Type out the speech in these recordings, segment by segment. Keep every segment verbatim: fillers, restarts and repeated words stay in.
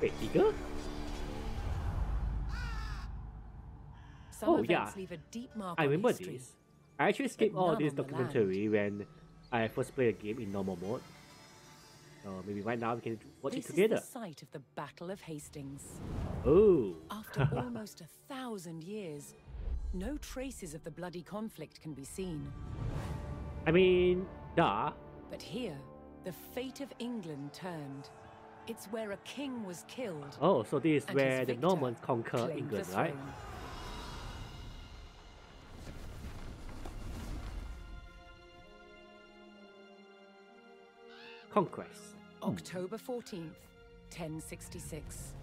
Wait, bigger? Some Oh events yeah, leave a deep mark I on remember history, this. I actually skipped but all none this on the documentary when I first played the game in normal mode. So maybe right now we can watch This it together. is the site of the Battle of Hastings. Oh! After almost a thousand years, no traces of the bloody conflict can be seen. I mean, duh. But here, the fate of England turned. It's where a king was killed. Oh, so this is and where his the victor Normans conquer claimed England, the right? throne. Conquest. October fourteenth, ten sixty-six.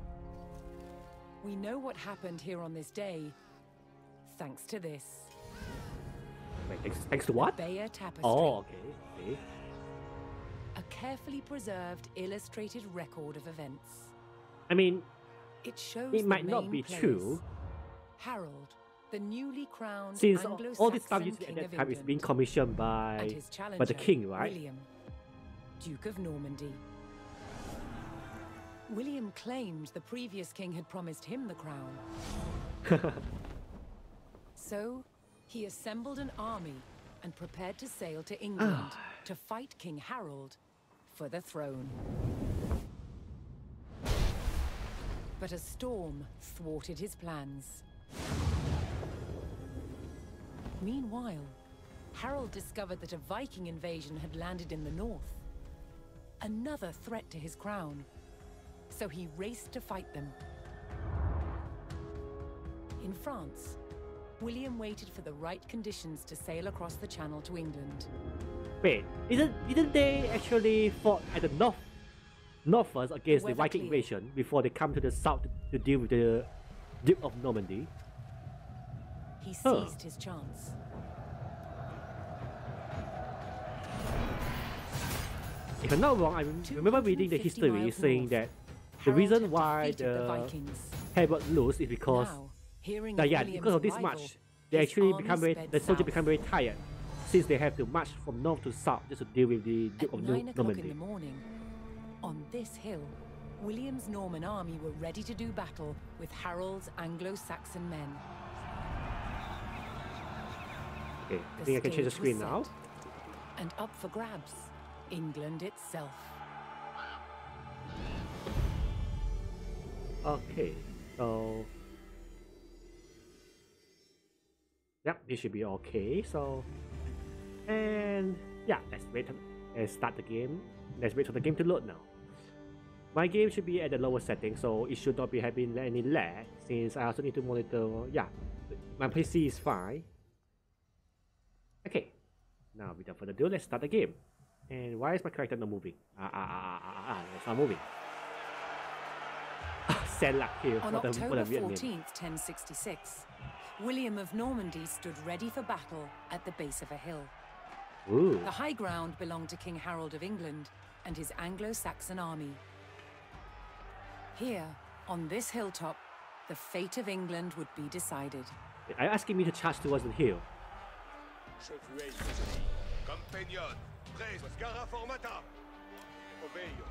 We know what happened here on this day, thanks to this. Wait, thanks, thanks to what? Bayer Tapestry. Oh, okay. okay. A carefully preserved, illustrated record of events. I mean, It shows it the might not main be players. true, Harold, the newly crowned since Anglo-Saxon all this stuff you see King at of that time is England, being commissioned by, and his by challenger, the king, right? William, Duke of Normandy. William claimed the previous king had promised him the crown. So, he assembled an army and prepared to sail to England to fight King Harold for the throne. But a storm thwarted his plans. Meanwhile, Harold discovered that a Viking invasion had landed in the north. Another threat to his crown. So he raced to fight them. In France, William waited for the right conditions to sail across the channel to England. Wait, isn't, didn't they actually fought at the north, north first against the Weather Viking clear. invasion before they come to the south to, to deal with the Duke of Normandy? He Huh. seized his chance. If I'm not wrong, I rem- remember reading the two hundred fifty history miles saying north, that the Harold reason had why defeated the the Vikings. Harold lose is because Now, hearing that, of yeah, William's because of this arrival, march, they his actually army become very, sped the soldiers south. become very tired since they have to march from north to south just to deal with the Duke At of nine Nor- o'clock in Normandy. the morning, on this hill, William's Norman army were ready to do battle with Harold's Anglo-Saxon men. Okay, I The think I can change the stage screen was now. set. And up for grabs, England itself. Okay, so yep, this should be okay. So, and yeah, let's wait. Let's start the game. Let's wait for the game to load now. My game should be at the lower setting, so it should not be having any lag. Since I also need to monitor. Yeah, my P C is fine. Okay, now without further ado, let's start the game. And why is my character not moving? Ah ah ah ah ah! ah it's not moving. Sad luck here. On What a, what a October weird name. fourteenth, ten sixty-six, William of Normandy stood ready for battle at the base of a hill. Ooh. The high ground belonged to King Harold of England and his Anglo-Saxon army. Here, on this hilltop, the fate of England would be decided. Are you asking me to charge towards the hill? Compagnon, presse, gara formata. Obéio.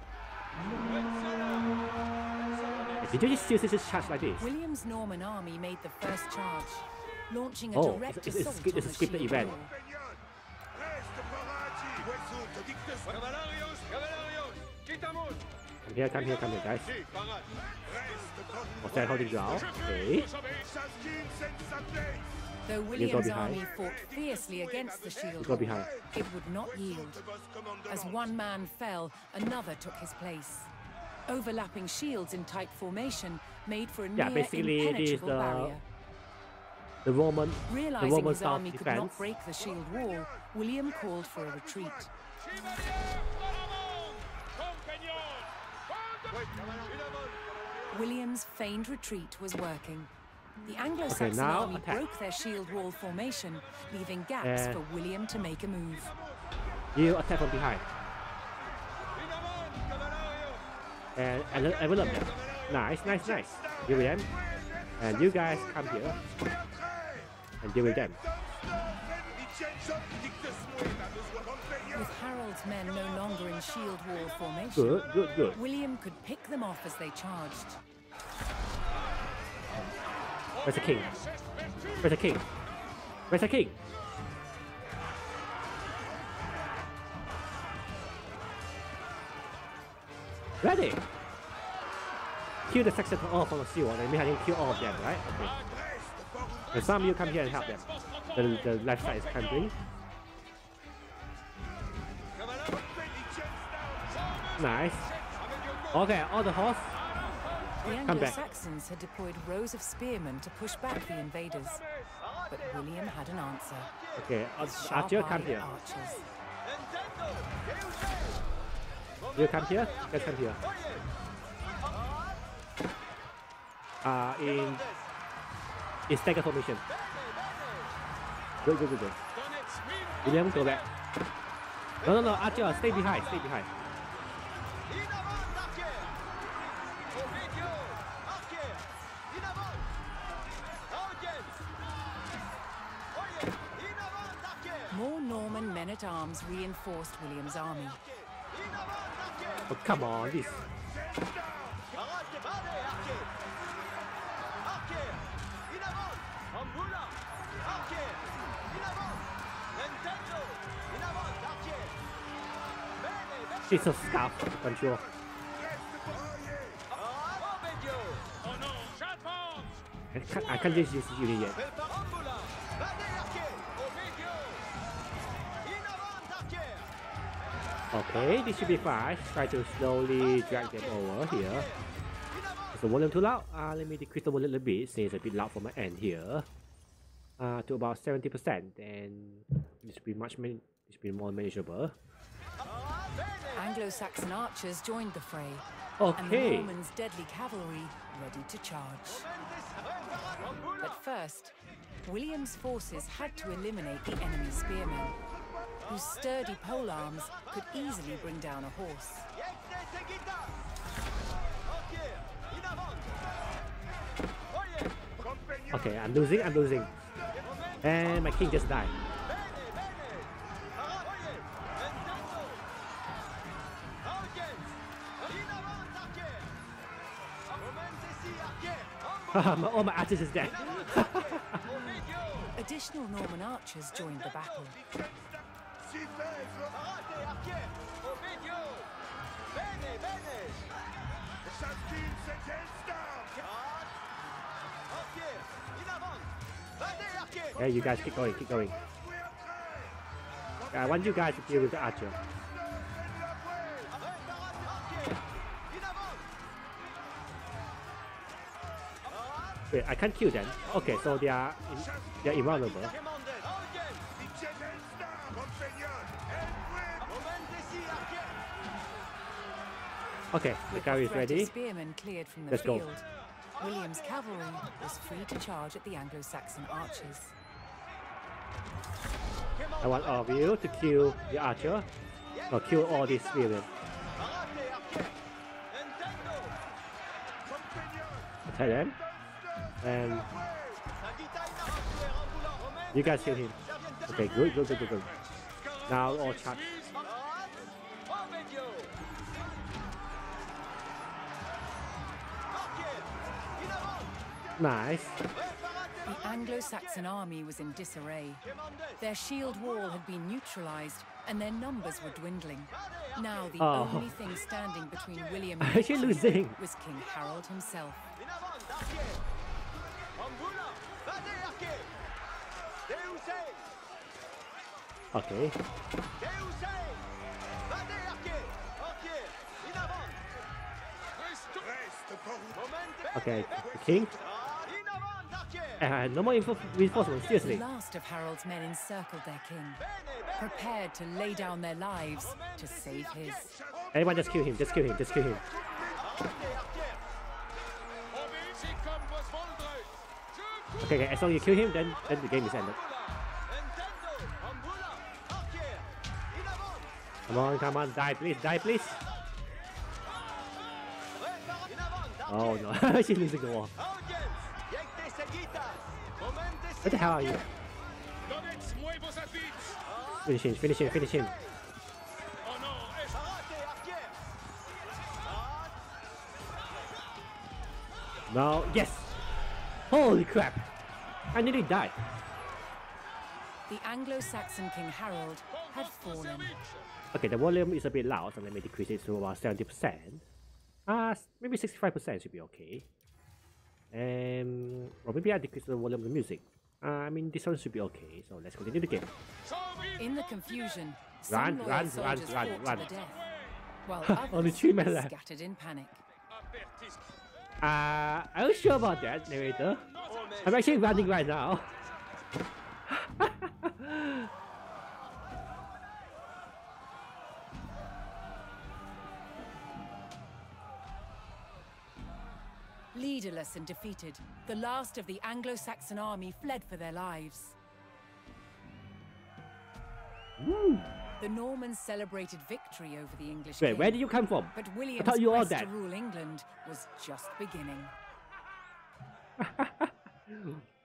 Did you just seriously just charge like this? William's Norman army made the first charge, launching a Oh, direct it's- it's- assault it's a on the scripted shield event. wall. Compagnon, reste parati. Wesut, dicte. Cavallarios, cavallarios, quitamos. Come here, come here, come here, guys. Si, parade. Reste What's that holding ground? Okay. Saskin sends a place. Though go William's behind. army fought fiercely against the shield Go wall, behind. it would not yield. As one man fell, another took his place. Overlapping shields in tight formation made for a Yeah, near basically it is impenetrable the barrier. the Roman the Realizing Roman his style army could not defense. break the shield wall, William called for a retreat. William's feigned retreat was working. The Anglo-Saxon now army attack. broke their shield wall formation, leaving gaps Uh, for William to make a move. You attack from behind and and envelop them. Nice, nice, nice. Deal with them. And you guys come here and deal with them. With Harold's men no longer in shield wall formation, Good, good, good. William could pick them off as they charged. Where's the king? Where's the king? Where's the king? Ready! Kill the Saxon all from the shield, and maybe I can kill all of them, right? Okay. And some of you come here and help them. The, the left side is KainB. Nice. Okay, all the horse. The Come back. Anglo-Saxons had deployed rows of spearmen to push back the invaders, but William had an answer. Okay, Sharp Archer, come eye here. archers. You come here. Let's come here. Uh, in in stagger formation. Good, good, good, good. William, go back. No, no, no, Archer, stay behind, stay behind. More Norman men-at-arms reinforced William's army. Oh, come on, this. She's so scarf control. I can't, I can't just use this unit yet. Okay, this should be fine. Try to slowly drag them over here. Is the volume too loud? Uh, let me decrease the volume a little bit since it's a bit loud for my end here. Uh, to about seventy percent, and this should be much man this should be more manageable. Anglo-Saxon archers joined the fray, Okay. and the Normans' deadly cavalry ready to charge. But first, William's forces had to eliminate the enemy spearmen, whose sturdy polearms could easily bring down a horse. Okay, I'm losing, I'm losing. And my king just died. All my archers is dead. Additional Norman archers joined the battle. Yeah, you guys keep going, keep going. I want you guys to deal with the archer. Wait, I can't kill them. Okay, so they are in, they are invulnerable. Okay, the cavalry is ready. Spearmen cleared from the Let's go. field. William's cavalry was free to charge at the Anglo-Saxon archers. I want all of you to kill the archer. No, kill all these spearmen. Attack them. And you guys kill him. Okay, good, good, good, good, good. Now all charge. Nice. The Anglo-Saxon army was in disarray. Their shield wall had been neutralized, and their numbers were dwindling. Now the Oh. only thing standing between William I'm and actually victory losing. was King Harold himself. Okay. Okay, the king. Uh, no more info reinforcements, The seriously. last of Harold's men encircled their king, prepared to lay down their lives to save his. Everyone just kill him, just kill him, just kill him. Okay, okay, as long as you kill him, then, then the game is ended. Come on, come on, die please, die please. Oh no, she's losing the war. What the hell are you? Finish him, finish him, finish him. No, yes! Holy crap! I nearly died. The Anglo-Saxon King Harold had fallen. Okay, the volume is a bit loud, so let me decrease it to about seventy percent. Uh, maybe sixty-five percent should be okay. And, or maybe I decrease the volume of the music. Uh, I mean, this one should be okay, so let's continue the game. In the confusion, Run, some loyal run, soldiers run, fought run, to the death, while Only others three men left. scattered in panic. Uh, are you sure about that, narrator? I'm actually running right now. Leaderless and defeated, the last of the Anglo-Saxon army fled for their lives. Woo. The Normans celebrated victory over the English Wait, king, where did you come from? but I William's thought you all quest to dead. rule England was just beginning.